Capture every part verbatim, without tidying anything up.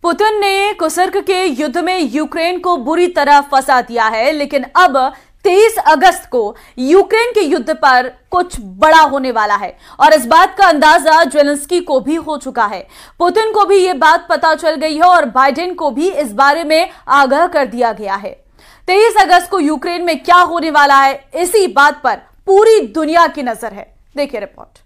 Putin ने Kursk के युद्ध में यूक्रेन को बुरी तरह फंसा दिया है, लेकिन अब तेईस अगस्त को यूक्रेन के युद्ध पर कुछ बड़ा होने वाला है और इस बात का अंदाजा ज़ेलेंस्की को भी हो चुका है। पुतिन को भी यह बात पता चल गई है और बाइडेन को भी इस बारे में आगाह कर दिया गया है। तेईस अगस्त को यूक्रेन में क्या होने वाला है, इसी बात पर पूरी दुनिया की नजर है। देखिए रिपोर्ट।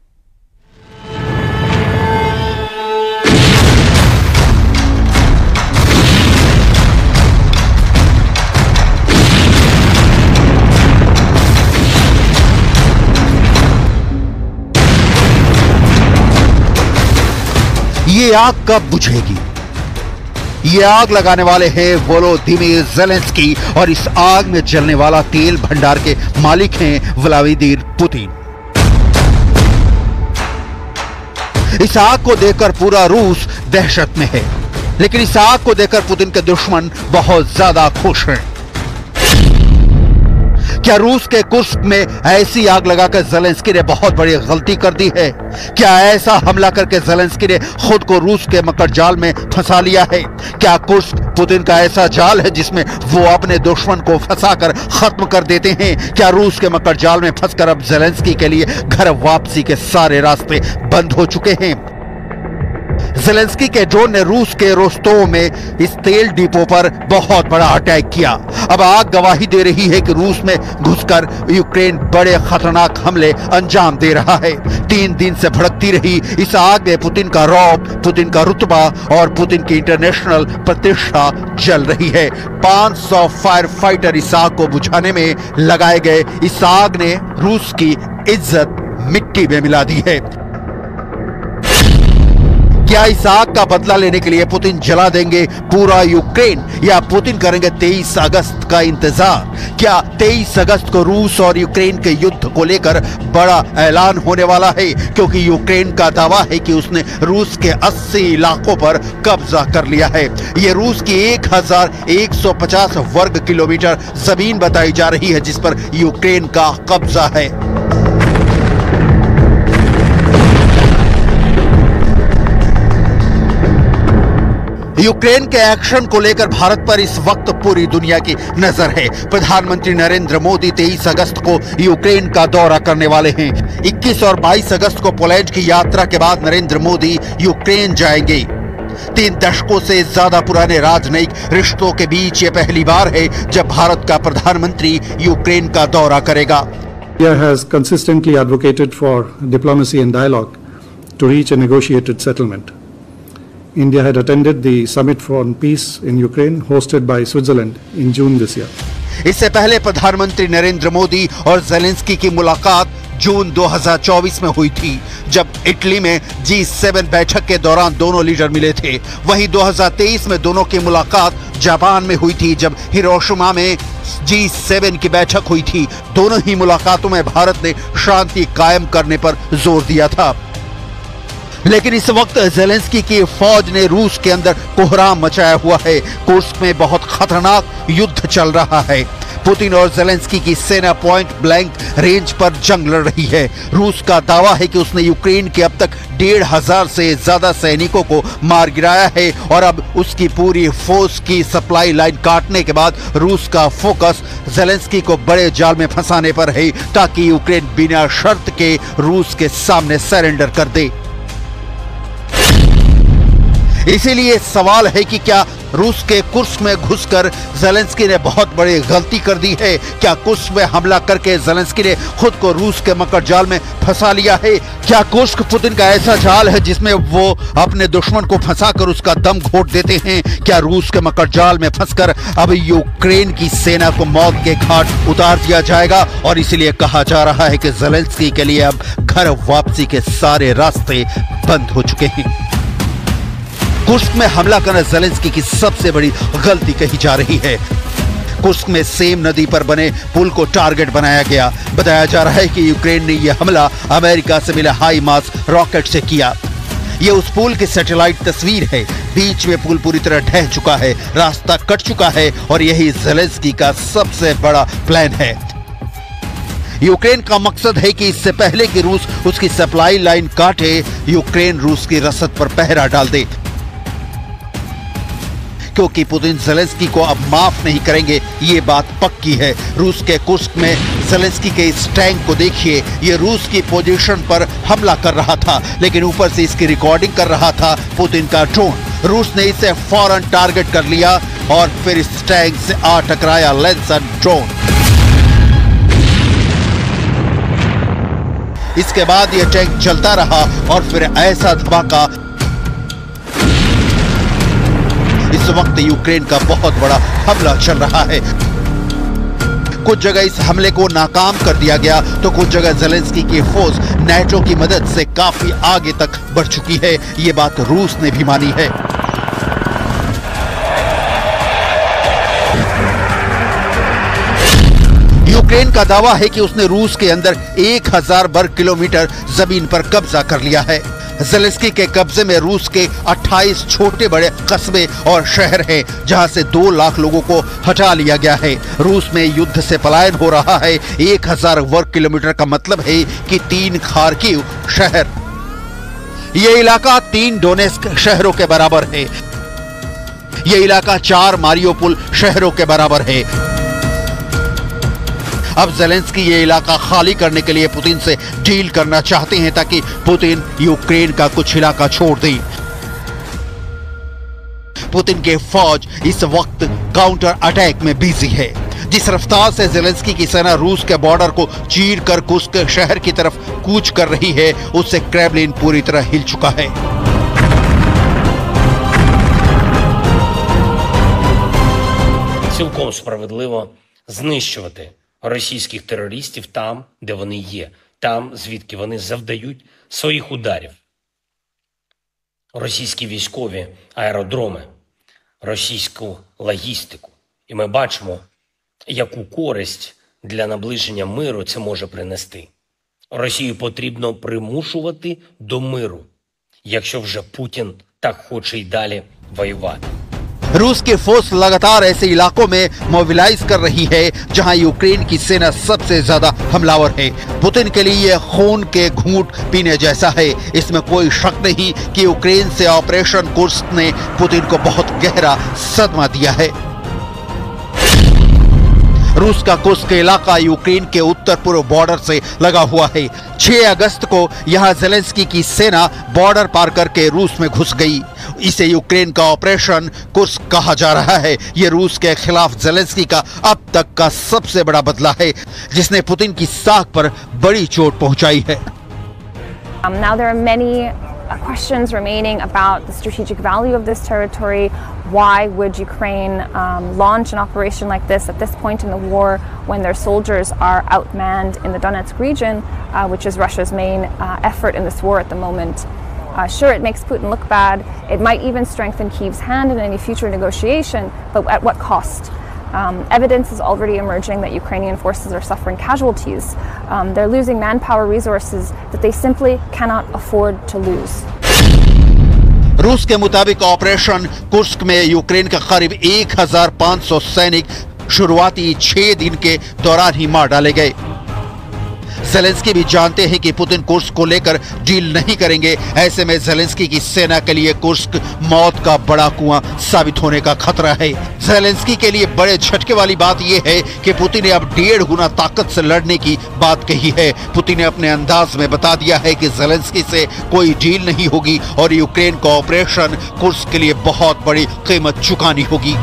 ये आग कब बुझेगी? ये आग लगाने वाले हैं वोलोदिमीर ज़ेलेंस्की और इस आग में जलने वाला तेल भंडार के मालिक हैं व्लादिमीर पुतिन। इस आग को देखकर पूरा रूस दहशत में है, लेकिन इस आग को देखकर पुतिन के दुश्मन बहुत ज्यादा खुश हैं। क्या रूस के कुर्स्क में ऐसी आग लगाकर ज़ेलेंस्की ने बहुत बड़ी गलती कर दी है? क्या ऐसा हमला करके ज़ेलेंस्की ने खुद को रूस के मकर जाल में फंसा लिया है? क्या कुर्स्क पुतिन का ऐसा जाल है जिसमें वो अपने दुश्मन को फंसाकर खत्म कर देते हैं? क्या रूस के मकर जाल में फंसकर अब ज़ेलेंस्की के लिए घर वापसी के सारे रास्ते बंद हो चुके हैं? ज़ेलेंस्की के ड्रोन ने रूस के रोस्तोव में इस तेल डिपो पर बहुत बड़ा अटैक किया। अब आग गवाही दे रही है कि रूस में घुसकर यूक्रेन बड़े खतरनाक हमले अंजाम दे रहा है। तीन दिन से भड़कती रही इस आग में पुतिन का रौब, पुतिन का रुतबा और पुतिन की इंटरनेशनल प्रतिष्ठा जल रही है। पांच सौ फायर फाइटर इस आग को बुझाने में लगाए गए। इस आग ने रूस की इज्जत मिट्टी में मिला दी है। क्या इस आग का बदला लेने के लिए पुतिन जला देंगे पूरा यूक्रेन या पुतिन करेंगे तेईस अगस्त का इंतजार? क्या तेईस अगस्त को रूस और यूक्रेन के युद्ध को लेकर बड़ा ऐलान होने वाला है? क्योंकि यूक्रेन का दावा है कि उसने रूस के अस्सी इलाकों पर कब्जा कर लिया है। यह रूस की एक हज़ार एक सौ पचास वर्ग किलोमीटर जमीन बताई जा रही है जिस पर यूक्रेन का कब्जा है। यूक्रेन के एक्शन को लेकर भारत पर इस वक्त पूरी दुनिया की नजर है। प्रधानमंत्री नरेंद्र मोदी तेईस अगस्त को यूक्रेन का दौरा करने वाले हैं। इक्कीस और बाईस अगस्त को पोलैंड की यात्रा के बाद नरेंद्र मोदी यूक्रेन जाएंगे। तीन दशकों से ज्यादा पुराने राजनयिक रिश्तों के बीच ये पहली बार है जब भारत का प्रधानमंत्री यूक्रेन का दौरा करेगा। India has consistently advocated for diplomacy and dialogue to reach a negotiated settlement. India had attended the Summit for Peace in Ukraine hosted by Switzerland in June this year. इससे पहले प्रधानमंत्री नरेंद्र मोदी और ज़ेलेंस्की की मुलाकात जून दो हज़ार चौबीस में हुई थी, जब इटली में जी सेवन बैठक के दौरान दोनों लीडर मिले थे। वहीं दो हज़ार तेईस में दोनों की मुलाकात जापान में हुई थी, जब हिरोशिमा में जी सेवन की बैठक हुई थी। दोनों ही मुलाकातों में भारत ने शांति कायम करने पर जोर दिया था। लेकिन इस वक्त ज़ेलेंस्की की फौज ने रूस के अंदर कोहराम मचाया हुआ है। कुर्स्क में बहुत खतरनाक युद्ध चल रहा है। पुतिन और ज़ेलेंस्की की सेना पॉइंट ब्लैंक रेंज पर जंग लड़ रही है। रूस का दावा है कि उसने यूक्रेन के अब तक डेढ़ हजार से ज्यादा सैनिकों को मार गिराया है और अब उसकी पूरी फौज की सप्लाई लाइन काटने के बाद रूस का फोकस ज़ेलेंस्की को बड़े जाल में फंसाने पर है, ताकि यूक्रेन बिना शर्त के रूस के सामने सरेंडर कर दे। इसीलिए सवाल है कि क्या रूस के कुर्स्क में घुसकर ज़ेलेंस्की ने बहुत बड़ी गलती कर दी है? क्या कुर्स्क में हमला करके ज़ेलेंस्की ने खुद को रूस के मकर जाल में फंसा लिया है? क्या कुर्स्क पुतिन का ऐसा जाल है जिसमें वो अपने दुश्मन को फंसाकर उसका दम घोट देते हैं? क्या रूस के मकर जाल में फंसकर अब यूक्रेन की सेना को मौत के घाट उतार दिया जाएगा? और इसीलिए कहा जा रहा है कि ज़ेलेंस्की के लिए अब घर वापसी के सारे रास्ते बंद हो चुके हैं। कुर्स्क में हमला करना ज़ेलेंस्की की सबसे बड़ी गलती कही जा रही है। कुर्स्क में सेम नदी पर बने पुल को टारगेट बनाया गया। बताया जा रहा है कि यूक्रेन ने यह हमला अमेरिका से मिले हाई मास रॉकेट से किया। यह उस पुल की सैटेलाइट तस्वीर है। बीच में पुल पूरी तरह ढह चुका है, रास्ता कट चुका है और यही ज़ेलेंस्की का सबसे बड़ा प्लान है। यूक्रेन का मकसद है कि इससे पहले कि रूस उसकी सप्लाई लाइन काटे, यूक्रेन रूस की रसद पर पहरा डाल दे। क्योंकि पुतिन ज़ेलेंस्की को अब माफ नहीं करेंगे, ये बात पक्की है। रूस के कुर्स्क में ज़ेलेंस्की के इस टैंक को देखिए, ये रूस की पोजीशन पर हमला कर रहा था, लेकिन ऊपर से इसकी रिकॉर्डिंग कर रहा था पुतिन का ड्रोन। रूस ने इसे फौरन टारगेट कर लिया और फिर इस टैंक से आ टकराया लेंसन ड्रोन। इसके बाद यह टैंक चलता रहा और फिर ऐसा धमाका। इस वक्त यूक्रेन का बहुत बड़ा हमला चल रहा है। कुछ जगह इस हमले को नाकाम कर दिया गया तो कुछ जगह ज़ेलेंस्की की फौज नेटो की मदद से काफी आगे तक बढ़ चुकी है। ये बात रूस ने भी मानी है। यूक्रेन का दावा है कि उसने रूस के अंदर एक हजार वर्ग किलोमीटर जमीन पर कब्जा कर लिया है। ज़ेलेंस्की के कब्जे में रूस के अट्ठाईस छोटे बड़े कस्बे और शहर हैं, जहां से दो लाख लोगों को हटा लिया गया है। रूस में युद्ध से पलायन हो रहा है। एक हजार वर्ग किलोमीटर का मतलब है कि तीन खार्किव शहर। यह इलाका तीन डोनेस्क शहरों के बराबर है। यह इलाका चार मारियोपोल शहरों के बराबर है। अब ज़ेलेंस्की ये इलाका खाली करने के लिए पुतिन से डील करना चाहते हैं ताकि पुतिन यूक्रेन का कुछ इलाका छोड़ दें। पुतिन के फौज इस वक्त काउंटर अटैक में बिजी है। जिस रफ्तार से ज़ेलेंस्की की सेना रूस के बॉर्डर को चीर कर कुर्स्क शहर की तरफ कूच कर रही है, उससे क्रेमलिन पूरी तरह हिल चुका है। Цілком справедливо знищувати російських терористів там, де вони є, там, звідки вони завдають своїх ударів. Російські військові аеродроми, російську логістику. І ми бачимо, яку користь для наближення миру це може принести. Росію потрібно примушувати до миру, якщо вже Путін так хоче й далі воювати. रूस की फोर्स लगातार ऐसे इलाकों में मोबिलाइज कर रही है जहां यूक्रेन की सेना सबसे ज्यादा हमलावर है। पुतिन के लिए यह खून के घूंट पीने जैसा है। इसमें कोई शक नहीं कि यूक्रेन से ऑपरेशन कुर्स्क ने पुतिन को बहुत गहरा सदमा दिया है। रूस का कुर्स्क इलाका यूक्रेन के उत्तर पूर्व बॉर्डर से लगा हुआ है। छह अगस्त को यहां ज़ेलेंस्की की सेना बॉर्डर पार करके रूस में घुस गई। इसे यूक्रेन का ऑपरेशन कुर्स्क कहा जा रहा है। यह रूस के खिलाफ ज़ेलेंस्की का अब तक का सबसे बड़ा बदला है, जिसने पुतिन की साख पर बड़ी चोट पहुंचाई है। Um, now there are many uh, questions remaining about the strategic value of this territory. Why would Ukraine um, launch an operation like this at this point in the war when their soldiers are outmanned in the Donetsk region, uh, which is Russia's main uh, effort in this war at the moment? Uh, sure, it makes Putin look bad. It might even strengthen Kyiv's hand in any future negotiation, but at what cost? Um, evidence is already emerging that Ukrainian forces are suffering casualties. Um, they're losing manpower resources that they simply cannot afford to lose. रूस के मुताबिक operation Kursk में Ukraine के करीब एक हजार पाँच सौ सैनिक शुरुआती छह दिन के दौरान ही मार डाले गए। ज़ेलेंस्की भी जानते हैं कि पुतिन कुर्स्क को लेकर डील नहीं करेंगे। ऐसे में ज़ेलेंस्की की सेना के लिए कुर्स्क मौत का बड़ा कुआं साबित होने का खतरा है। ज़ेलेंस्की के लिए बड़े झटके वाली बात यह है कि पुतिन ने अब डेढ़ गुना ताकत से लड़ने की बात कही है। पुतिन ने अपने अंदाज में बता दिया है कि ज़ेलेंस्की से कोई डील नहीं होगी और यूक्रेन का ऑपरेशन कुर्स्क के लिए बहुत बड़ी कीमत चुकानी होगी।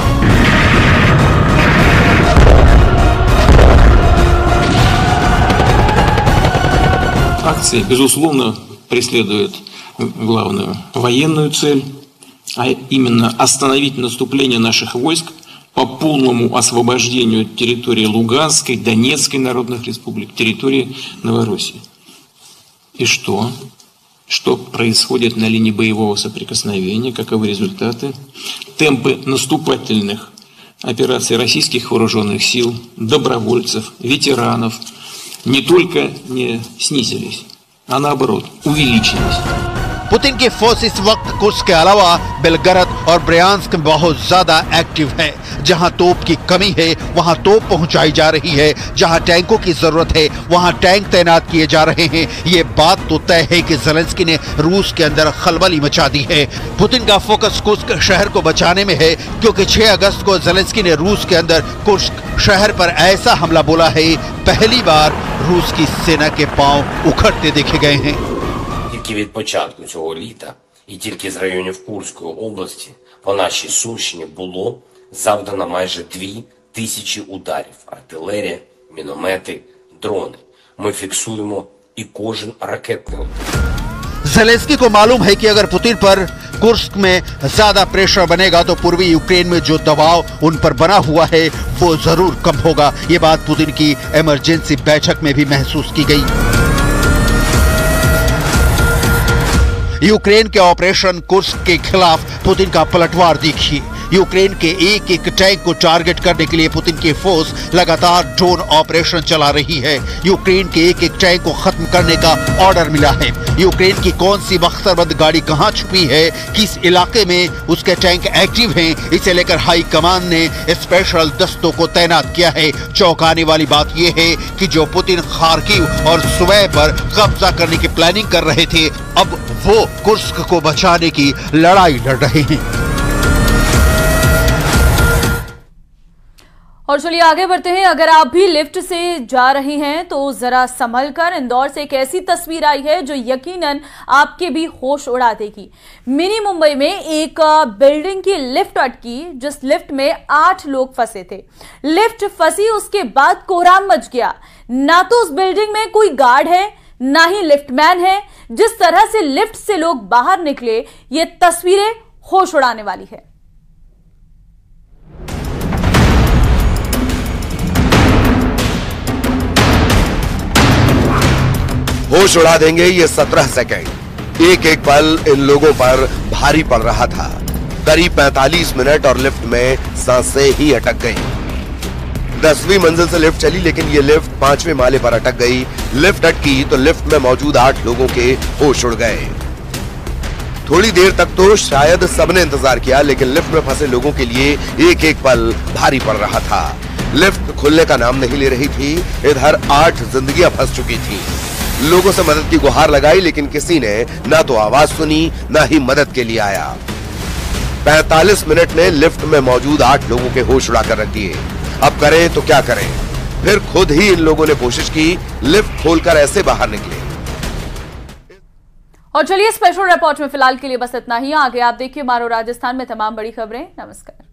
Акции, безусловно, преследуют главную военную цель, а именно остановить наступление наших войск по полному освобождению территории Луганской, Донецкой народных республик, территории Новороссии. И что? Что происходит на линии боевого соприкосновения? Каковы результаты? Темпы наступательных операций российских вооруженных сил, добровольцев, ветеранов не только не снизились, а наоборот увеличились. पुतिन की फोर्स इस वक्त कुर्स्क के अलावा बेलगरद और ब्रयांस्क में बहुत ज्यादा एक्टिव है। जहां तोप की कमी है वहां तोप पहुंचाई जा रही है, जहां टैंकों की जरूरत है वहां टैंक तैनात किए जा रहे हैं। ये बात तो तय है कि ज़ेलेंस्की ने रूस के अंदर खलबली मचा दी है। पुतिन का फोकस कुर्स्क शहर को बचाने में है, क्योंकि छह अगस्त को ज़ेलेंस्की ने रूस के अंदर कुर्स्क शहर पर ऐसा हमला बोला है, पहली बार रूस की सेना के पांव उखड़ते देखे गए हैं। Тільки від початку цього літа і тільки з районів Курської області по нашій Сумщині було завдано майже дві тисячі ударів. Артилерія, міномети, дрони. Ми фіксуємо і кожен ракетний удар. ज़ेलेंस्की को मालूम है कि अगर पुतिन पर कुर्स्क में ज्यादा प्रेशर बनेगा तो पूर्वी यूक्रेन में जो दबाव उन पर बना हुआ है वो जरूर कम होगा। ये बात पुतिन की इमरजेंसी बैठक में भी महसूस की गई। यूक्रेन के ऑपरेशन कुर्स्क के खिलाफ पुतिन का पलटवार देखिए। यूक्रेन के एक एक टैंक को टारगेट करने के लिए पुतिन की फोर्स लगातार ड्रोन ऑपरेशन चला रही है। यूक्रेन के एक एक टैंक को खत्म करने का ऑर्डर मिला है। यूक्रेन की कौन सी बख्तरबंद गाड़ी कहां छुपी है, किस इलाके में उसके टैंक एक्टिव हैं, इसे लेकर हाई कमान ने स्पेशल दस्तों को तैनात किया है। चौंकाने वाली बात यह है कि जो पुतिन खार्किव और सुवै पर कब्जा करने की प्लानिंग कर रहे थे, अब वो कुर्स्क को बचाने की लड़ाई लड़ रहे हैं। और चलिए आगे बढ़ते हैं। अगर आप भी लिफ्ट से जा रहे हैं तो जरा संभल कर। इंदौर से एक ऐसी तस्वीर आई है जो यकीनन आपके भी होश उड़ा देगी। मिनी मुंबई में एक बिल्डिंग की लिफ्ट अटकी, जिस लिफ्ट में आठ लोग फंसे थे। लिफ्ट फंसी, उसके बाद कोहराम मच गया। ना तो उस बिल्डिंग में कोई गार्ड है, ना ही लिफ्टमैन है। जिस तरह से लिफ्ट से लोग बाहर निकले, ये तस्वीरें होश उड़ाने वाली है। होश उड़ा देंगे ये सत्रह सेकंड। एक एक पल इन लोगों पर भारी पड़ रहा था। करीब पैंतालीस मिनट और लिफ्ट में सांसें ही अटक गईं। दसवीं मंजिल से लिफ्ट चली, लेकिन ये लिफ्ट पांचवें माले पर अटक गई। लिफ्ट अटकी तो लिफ्ट में मौजूद आठ लोगों के होश उड़ गए। थोड़ी देर तक तो शायद सबने इंतजार किया, लेकिन लिफ्ट में फंसे लोगों के लिए एक एक पल भारी पड़ रहा था। लिफ्ट खुलने का नाम नहीं ले रही थी। इधर आठ जिंदगियां फंस चुकी थी। लोगों से मदद की गुहार लगाई, लेकिन किसी ने ना तो आवाज सुनी, ना ही मदद के लिए आया। पैंतालीस मिनट ने लिफ्ट में मौजूद आठ लोगों के होश उड़ाकर रख दिए। अब करें तो क्या करें? फिर खुद ही इन लोगों ने कोशिश की, लिफ्ट खोलकर ऐसे बाहर निकले। और चलिए स्पेशल रिपोर्ट में फिलहाल के लिए बस इतना ही। आगे आप देखिए मारो राजस्थान में तमाम बड़ी खबरें। नमस्कार।